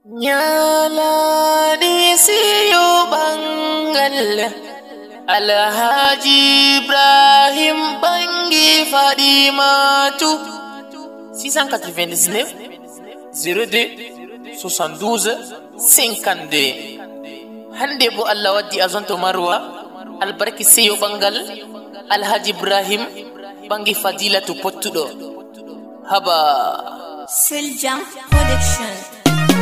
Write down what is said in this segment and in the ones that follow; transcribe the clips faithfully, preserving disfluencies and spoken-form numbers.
Nyalani siyo bangal Alhaji Ibrahim Bangui Fadimatu six cent quatre-vingt-dix-neuf zéro deux soixante-douze cinquante-deux. Hande bo Allah waddi azonto marwa albarki siyo bangal Alhaji Ibrahim Bangui Fadilatu pottudo haba Seljam Production.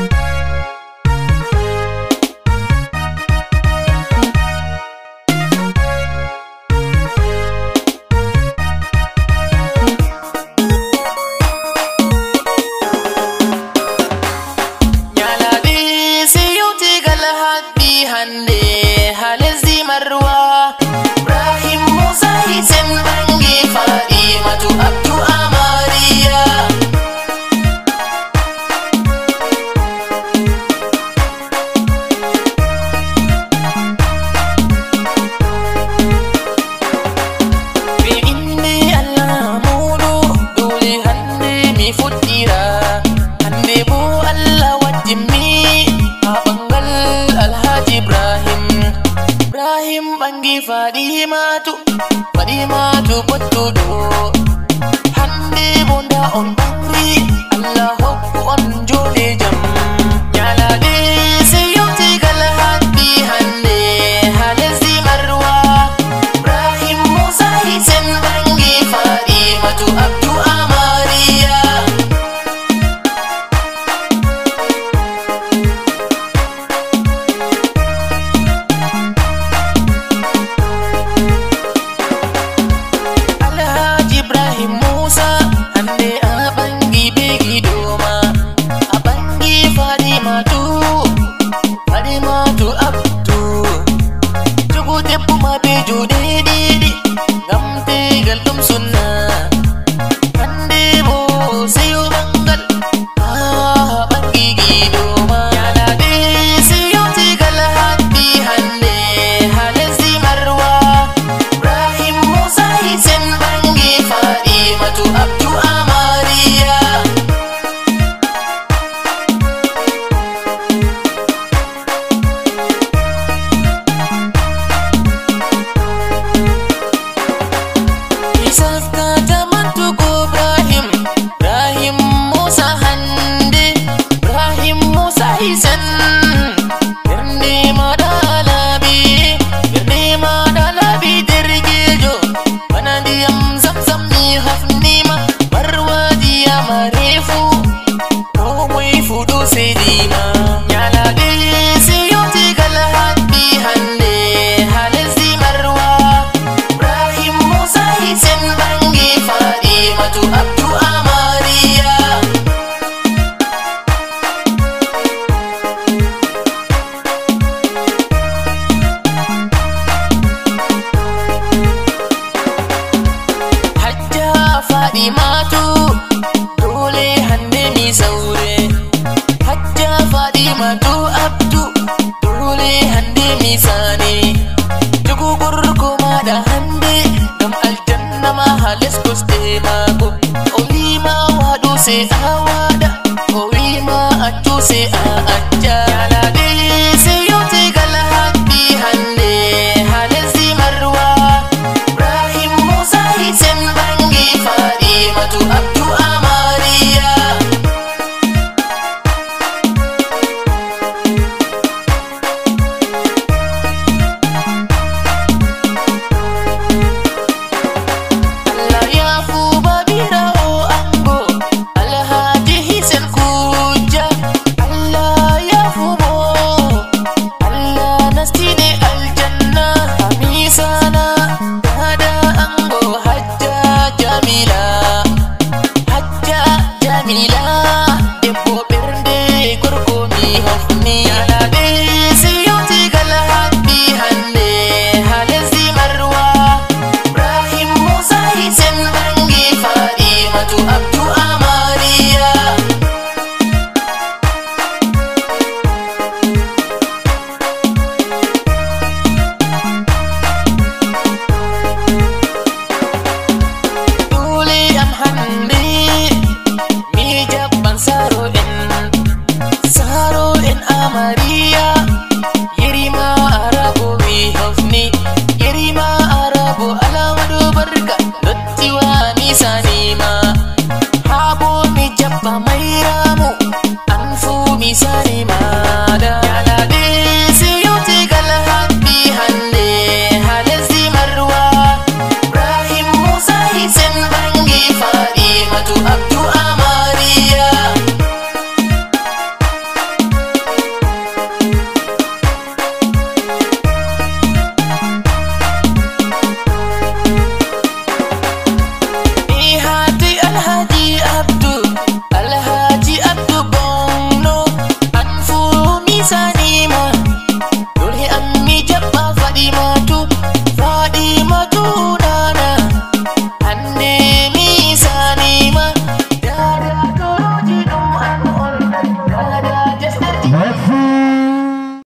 Hande halezi marwa Ibrahim Musa Hisen Bangui Fadimatu Abdu Amariya Fi inni Allah mudu dole hande mi futira hande bo Allah wajimi abangal Alhaji Ibrahim Ibrahim Bangui Fadimatu Fadimatu pottudo hande bonda on bangri Allah hokku on jode jam nyalade seyoti gal haddi hande halezi marwa Ibrahim Musa Hisen Bangui Fadimatu Abdu Amariya Fadimatu dole hande mi saure Hajja Fadimatu Abdu dole hande mi sane jugugur kuma da hande gam aljanna ma halis kuste mako owi ma wado se awada owi ma attu se a ajja yalade se yote gal haddi hande halezi marwa Ibrahim Musa Hisen Bangui Fadimatu Abdu Amariya Allah yafu babira o ango Alhaji Hisen Kuja Allah yafu mo Allah nastine aljanna amisana dada ango Hajja Jamila Hajja Jamila debbo bernde gorko mi hofni